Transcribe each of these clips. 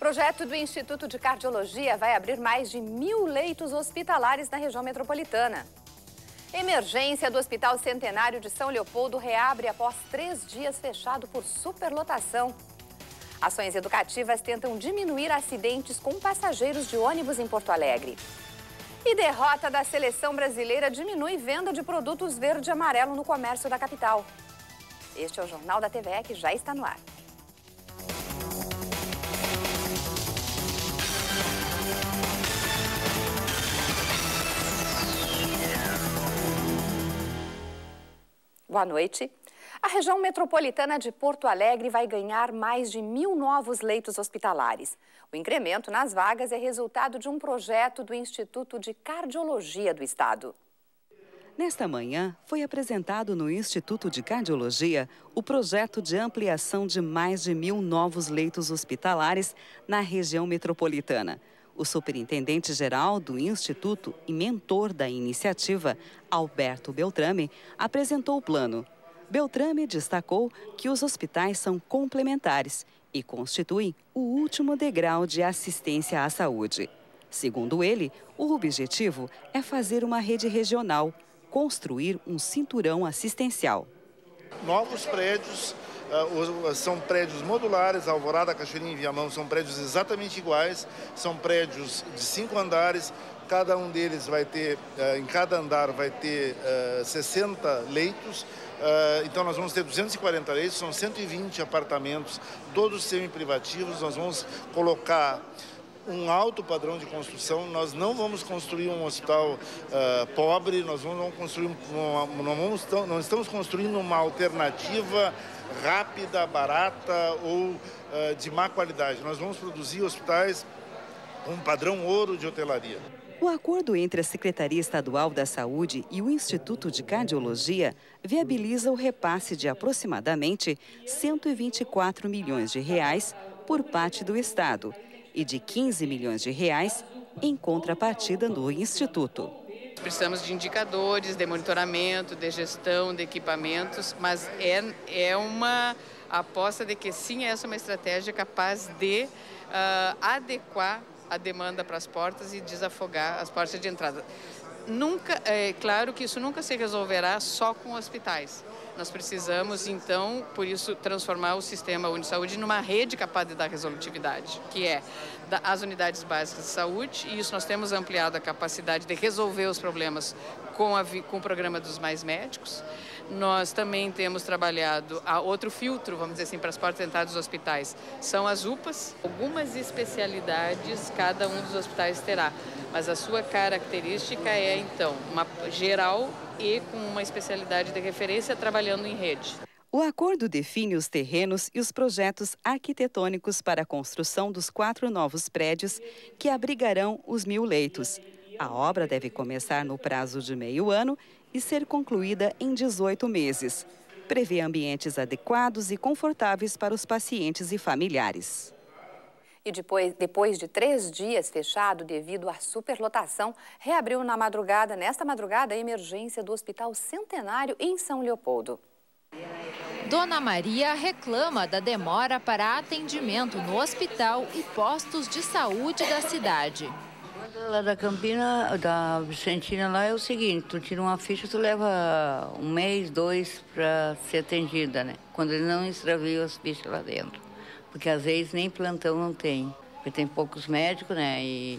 Projeto do Instituto de Cardiologia vai abrir mais de 1.000 leitos hospitalares na região metropolitana. Emergência do Hospital Centenário de São Leopoldo reabre após 3 dias fechado por superlotação. Ações educativas tentam diminuir acidentes com passageiros de ônibus em Porto Alegre. E derrota da seleção brasileira diminui venda de produtos verde e amarelo no comércio da capital. Este é o Jornal da TVE que já está no ar. Boa noite. A região metropolitana de Porto Alegre vai ganhar mais de 1.000 novos leitos hospitalares. O incremento nas vagas é resultado de um projeto do Instituto de Cardiologia do Estado. Nesta manhã, foi apresentado no Instituto de Cardiologia o projeto de ampliação de mais de 1.000 novos leitos hospitalares na região metropolitana. O superintendente-geral do Instituto e mentor da iniciativa, Alberto Beltrame, apresentou o plano. Beltrame destacou que os hospitais são complementares e constituem o último degrau de assistência à saúde. Segundo ele, o objetivo é fazer uma rede regional, construir um cinturão assistencial. Novos prédios, são prédios modulares, Alvorada, Cachoeirinha e Viamão são prédios exatamente iguais, são prédios de 5 andares, cada um deles vai ter, em cada andar vai ter 60 leitos, então nós vamos ter 240 leitos, são 120 apartamentos, todos semi-privativos, nós vamos colocar um alto padrão de construção, nós não vamos construir um hospital pobre, nós vamos construir não estamos construindo uma alternativa rápida, barata ou de má qualidade. Nós vamos produzir hospitais com um padrão ouro de hotelaria. O acordo entre a Secretaria Estadual da Saúde e o Instituto de Cardiologia viabiliza o repasse de aproximadamente 124 milhões de reais por parte do Estado e de 15 milhões de reais em contrapartida do Instituto. Precisamos de indicadores, de monitoramento, de gestão, de equipamentos, mas é uma aposta de que sim, essa é uma estratégia capaz de adequar a demanda para as portas e desafogar as portas de entrada. É claro que isso nunca se resolverá só com hospitais. Nós precisamos, então, por isso, transformar o sistema Unisaúde numa rede capaz de dar resolutividade, que é as unidades básicas de saúde, e isso nós temos ampliado a capacidade de resolver os problemas com o programa dos Mais Médicos. Nós também temos trabalhado outro filtro, vamos dizer assim, para as portas de entrada dos hospitais, são as UPAs. Algumas especialidades cada um dos hospitais terá, mas a sua característica é, então, uma geral e com uma especialidade de referência trabalhando em rede. O acordo define os terrenos e os projetos arquitetônicos para a construção dos 4 novos prédios que abrigarão os 1.000 leitos. A obra deve começar no prazo de meio ano e ser concluída em 18 meses. Prevê ambientes adequados e confortáveis para os pacientes e familiares. E depois de 3 dias fechado devido à superlotação, reabriu nesta madrugada, a emergência do Hospital Centenário em São Leopoldo. Dona Maria reclama da demora para atendimento no hospital e postos de saúde da cidade. Lá da Campina, da Vicentina, lá é o seguinte, tu tira uma ficha, tu leva 1 mês, 2 para ser atendida, né? Quando ele não extravia as fichas lá dentro. Porque às vezes nem plantão não tem, porque tem poucos médicos, né? E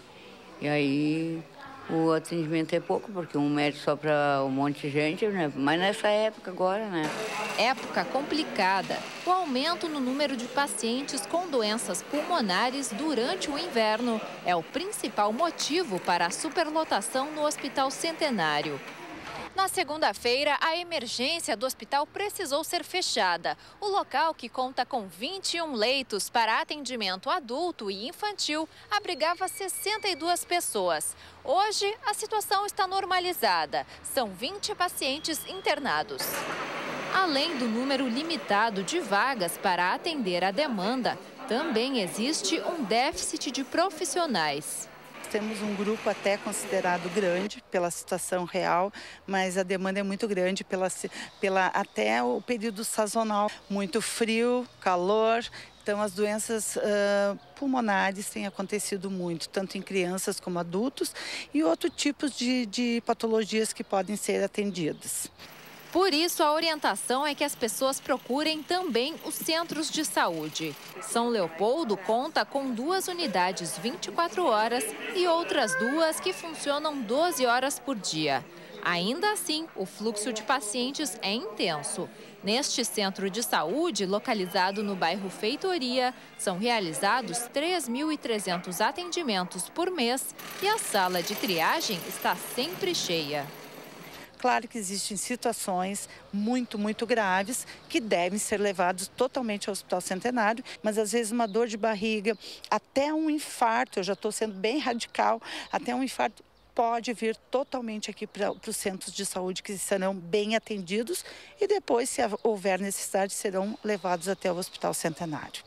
aí o atendimento é pouco, porque um médico só para um monte de gente, né? Mas nessa época agora, né? Época complicada. O aumento no número de pacientes com doenças pulmonares durante o inverno é o principal motivo para a superlotação no Hospital Centenário. Na segunda-feira, a emergência do hospital precisou ser fechada. O local, que conta com 21 leitos para atendimento adulto e infantil, abrigava 62 pessoas. Hoje, a situação está normalizada. São 20 pacientes internados. Além do número limitado de vagas para atender a demanda, também existe um déficit de profissionais. Temos um grupo até considerado grande pela situação real, mas a demanda é muito grande até o período sazonal. Muito frio, calor, Então, as doenças pulmonares têm acontecido muito, tanto em crianças como adultos, e outros tipos de patologias que podem ser atendidas. Por isso, a orientação é que as pessoas procurem também os centros de saúde. São Leopoldo conta com 2 unidades 24 horas e outras 2 que funcionam 12 horas por dia. Ainda assim, o fluxo de pacientes é intenso. Neste centro de saúde, localizado no bairro Feitoria, são realizados 3.300 atendimentos por mês e a sala de triagem está sempre cheia. Claro que existem situações muito graves que devem ser levadas totalmente ao Hospital Centenário, mas às vezes uma dor de barriga, até um infarto, eu já estou sendo bem radical, até um infarto pode vir totalmente aqui para os centros de saúde que serão bem atendidos e depois, se houver necessidade, serão levados até o Hospital Centenário.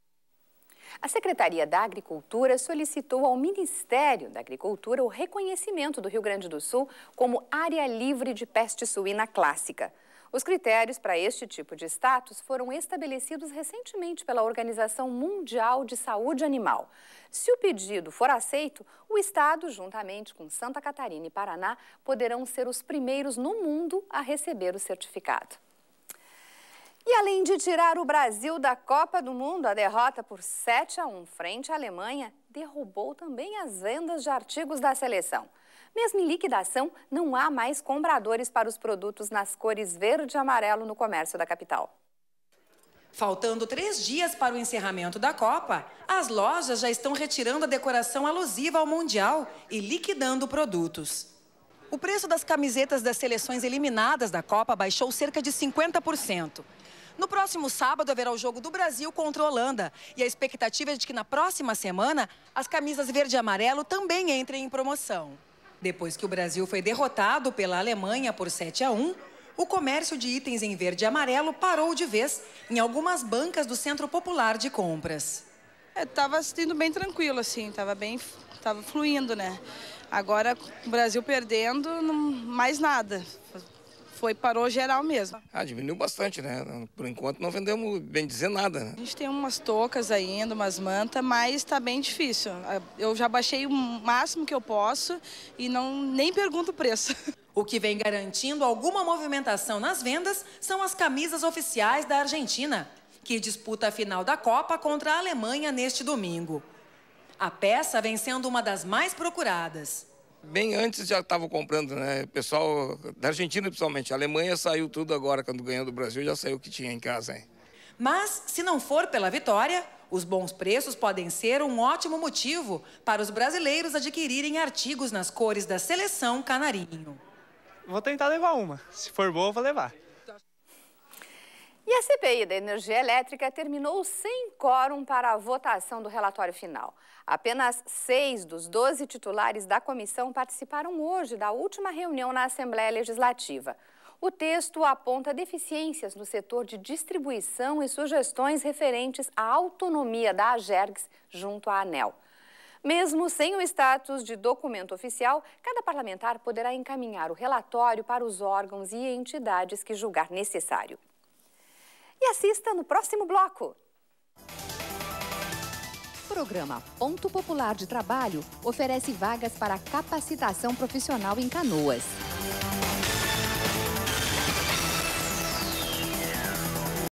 A Secretaria da Agricultura solicitou ao Ministério da Agricultura o reconhecimento do Rio Grande do Sul como área livre de peste suína clássica. Os critérios para este tipo de status foram estabelecidos recentemente pela Organização Mundial de Saúde Animal. Se o pedido for aceito, o Estado, juntamente com Santa Catarina e Paraná, poderão ser os primeiros no mundo a receber o certificado. E além de tirar o Brasil da Copa do Mundo, a derrota por 7-1 frente à Alemanha derrubou também as vendas de artigos da seleção. Mesmo em liquidação, não há mais compradores para os produtos nas cores verde e amarelo no comércio da capital. Faltando 3 dias para o encerramento da Copa, as lojas já estão retirando a decoração alusiva ao Mundial e liquidando produtos. O preço das camisetas das seleções eliminadas da Copa baixou cerca de 50%. No próximo sábado haverá o jogo do Brasil contra a Holanda e a expectativa é de que na próxima semana as camisas verde e amarelo também entrem em promoção. Depois que o Brasil foi derrotado pela Alemanha por 7-1, o comércio de itens em verde e amarelo parou de vez em algumas bancas do Centro Popular de Compras. Estava sendo bem tranquilo, assim, estava fluindo, né? Agora, o Brasil perdendo, mais nada. Parou geral mesmo. Diminuiu bastante, né? Por enquanto não vendemos, bem dizer, nada, né? A gente tem umas toucas ainda, umas mantas, mas está bem difícil. Eu já baixei o máximo que eu posso e nem pergunto o preço. O que vem garantindo alguma movimentação nas vendas são as camisas oficiais da Argentina, que disputa a final da Copa contra a Alemanha neste domingo. A peça vem sendo uma das mais procuradas. Bem antes já estavam comprando, né? O pessoal da Argentina, principalmente. A Alemanha saiu tudo agora, quando ganhou do Brasil, já saiu o que tinha em casa, hein? Mas, se não for pela vitória, os bons preços podem ser um ótimo motivo para os brasileiros adquirirem artigos nas cores da seleção canarinho. Vou tentar levar uma. Se for boa, eu vou levar. E a CPI da energia elétrica terminou sem quórum para a votação do relatório final. Apenas 6 dos 12 titulares da comissão participaram hoje da última reunião na Assembleia Legislativa. O texto aponta deficiências no setor de distribuição e sugestões referentes à autonomia da Agergs junto à ANEEL. Mesmo sem o status de documento oficial, cada parlamentar poderá encaminhar o relatório para os órgãos e entidades que julgar necessário. E assista no próximo bloco. O programa Ponto Popular de Trabalho oferece vagas para capacitação profissional em Canoas.